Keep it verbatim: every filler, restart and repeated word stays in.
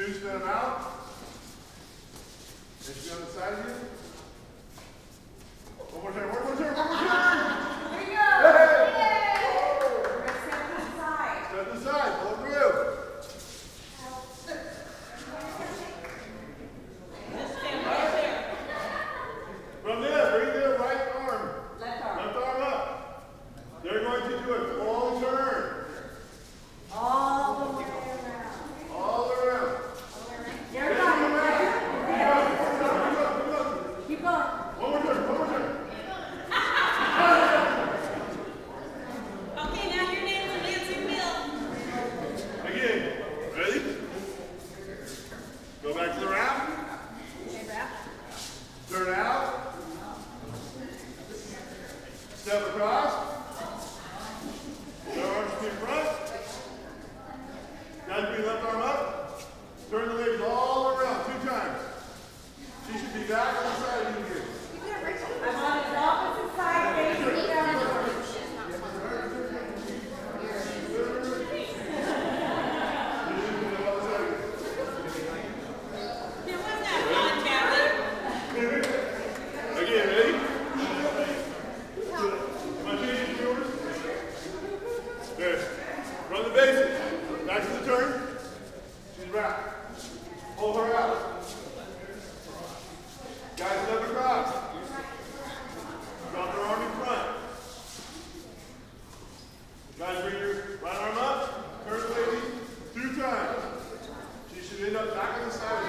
Two, spin them out. They should be on the side of you. One more turn, one more turn, one more turn. There you go. Hey. Yay. We're going to step to the side. Step to the side, pull through. From there, bring their right arm. Left arm. Left arm up. They're going to do a full turn. All the way around. All around. You're right. Keep going. One more turn, one more turn. Okay, now your name's a dancing wheel. Again, ready? Go back to the wrap. Okay, wrap. Turn out. Step across. Their arms to in front. Guys, bring left arm up. Turn the legs all around two times. She should be back on the side of you here. I'm on his opposite side, facing downward. Now, what's that fun, Captain? Again, ready? Come on, change it to yours. There. Run the basics. Back to the turn. She's wrapped. Pull her out. Guys, step across. Drop her arm in front. Guys, bring your right arm up. Turn the lady two times. She should end up back on the side of